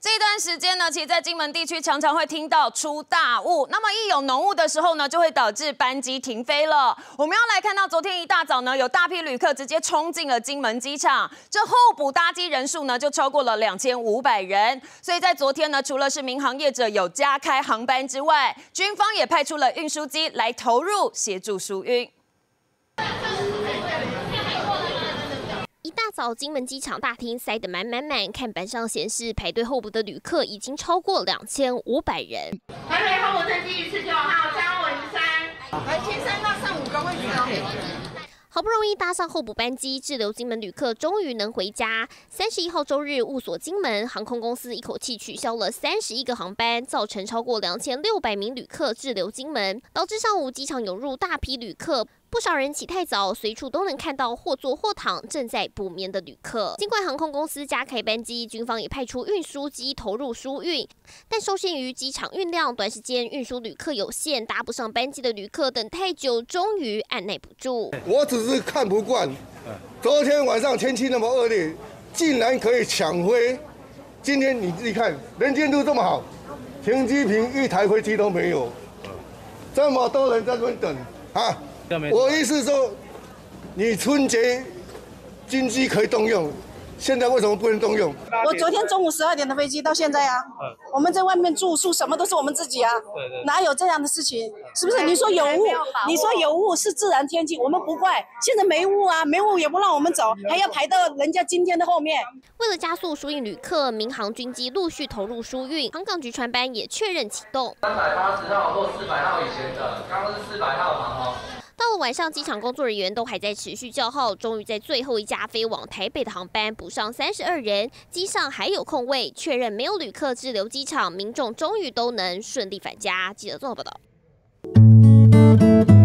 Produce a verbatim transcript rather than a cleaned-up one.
这段时间呢，其实在金门地区常常会听到出大雾，那么一有浓雾的时候呢，就会导致班机停飞了。我们要来看到昨天一大早呢，有大批旅客直接冲进了金门机场，这候补搭机人数呢就超过了两千五百人。所以在昨天呢，除了是民航业者有加开航班之外，军方也派出了运输机来投入协助疏运。 一大早，金门机场大厅塞得满满满，看板上显示排队候补的旅客已经超过两千五百人。 台北候补登机一四九号张文山，来前三到上五个位置哦。 好不容易搭上候补班机，滞留金门旅客终于能回家。三十一号周日雾锁金门，航空公司一口气取消了三十一个航班，造成超过两千六百名旅客滞留金门，导致上午机场涌入大批旅客。 不少人起太早，随处都能看到或坐或躺正在补眠的旅客。尽管航空公司加开班机，军方也派出运输机投入疏运，但受限于机场运量，短时间运输旅客有限，搭不上班机的旅客等太久，终于按耐不住。 我只是看不惯，昨天晚上天气那么恶劣，竟然可以抢飞。今天你自己看，能见度这么好，停机坪一台飞机都没有，这么多人在那边等啊！ 我意思说，你春节经济可以动用，现在为什么不能动用？ 我昨天中午十二点的飞机到现在啊，我们在外面住宿，什么都是我们自己啊，哪有这样的事情？是不是？你说有雾，你说有雾是自然天气，我们不怪。现在没雾啊，没雾也不让我们走，还要排到人家今天的后面。 为了加速疏运旅客，民航军机陆续投入疏运，航港局船班也确认启动。 三百八十号或四百号以前的，刚刚是四百号嘛，哦。 到了晚上，机场工作人员都还在持续叫号，终于在最后一架飞往台北的航班补上三十二人，机上还有空位，确认没有旅客滞留机场，民众终于都能顺利返家。记者综合报道。